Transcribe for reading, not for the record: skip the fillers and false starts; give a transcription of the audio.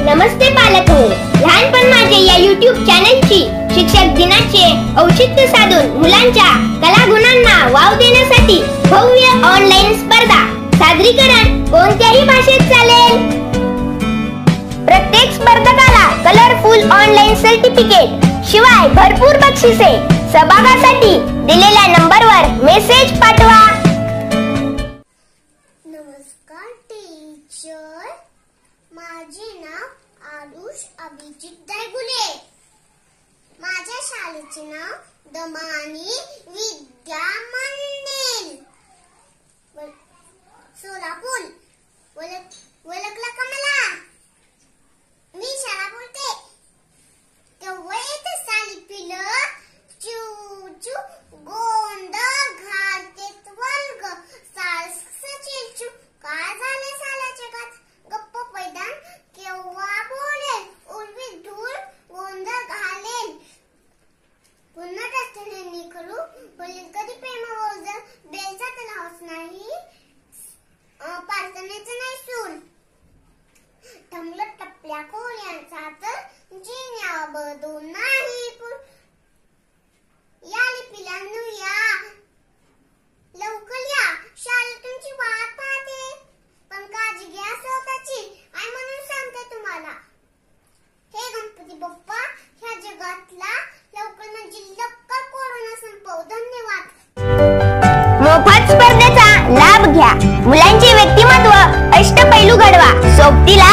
नमस्ते पालक हो. लहानपण माझे या YouTube चॅनलची शिक्षक दिनाचे औचित्य साधून मुलांच्या कलागुणांना वाव देण्यासाठी भव्य ऑनलाईन स्पर्धा. सादरीकरण कोणत्याही भाषेत चालेल. प्रत्येक स्पर्धकाला कलरफुल ऑनलाईन सर्टिफिकेट शिवाय भरपूर बक्षिसे. सहभागासाठी दिलेल्या नंबरवर मेसेज पाठवा. नमस्कार टीचर, माझे नाव आरुष अभिजित दायगुले. माझ्या शाळेचे नाव दमानी विद्या मंदिर सोलापूर. ओळखला का मला? मी शाळा बोलते. तेव्हा येते साली पिलं चू चू गोंधळ घालतेत वर्ग सारसाचे चू. काय झाले सालाच्या गात? गप्प पैदान केव्हा बोलेल? उर्वी धूळ गोंधळ घालेल. पुन्हा रस्त्याने निघरू बोलेल कधी प्रेम ओझ बेलचा त्याला हौस नाही प्रार्थनेचं नाही सून. थंबल टपल्या कोळ्यांचा तर जिन्या बदू नाही. या पिलांनो या लवकर या, शाळेत तुमची वाट पाहते. पण काळजी घ्या स्वतःची. आई म्हणून सांगते तुम्हाला, हे गणपती बाप्पा ह्या जगातला लवकर म्हणजे लवकर कोरोना संपव. धन्यवाद. मोफत स्पर्धेचा लाभ घ्या. मुलांचे व्यक्तिमत्व अष्टपैलू घडवा. सोबतीला